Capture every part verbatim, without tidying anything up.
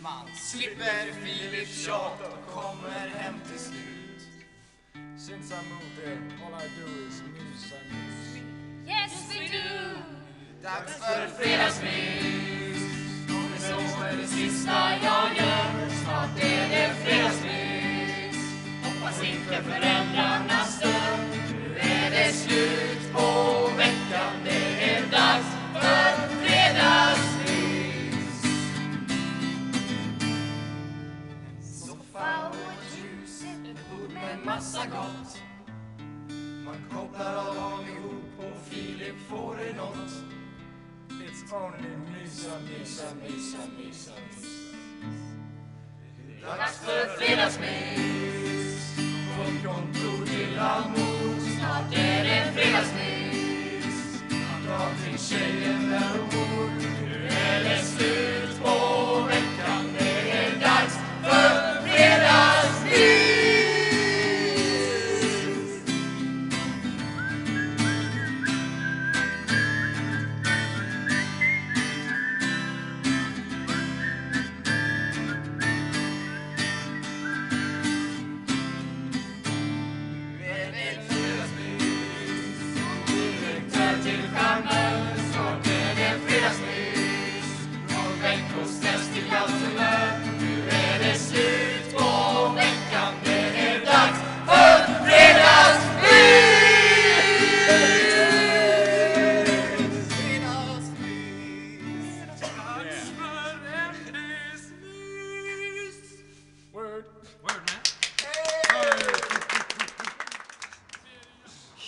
Man slipper Filip tjat och kommer hem till slut. Since I moved there, all I do is muse and muse. Yes we do. Dags för fredagsmys. Om det så är det sista jag gör. Snart är det fredagsmys. Hoppas inte föräldrarna stör. Nu är det slut på veckan. Det är dags för fredagsmys. Soffa och ljus, ett bord med massa gott. Man kopplar av allihop och Filip får det något. It's only mysa, mysa, mysa, mysa, mysa. Dags för fredagsmys. Från kontor till allmor. Snart är det fredagsmys. Man drar till tjejen där och bor. Nu är det slut på veckan. Det är dags för fredagsmys.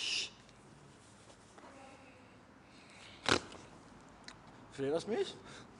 Fredagsmys?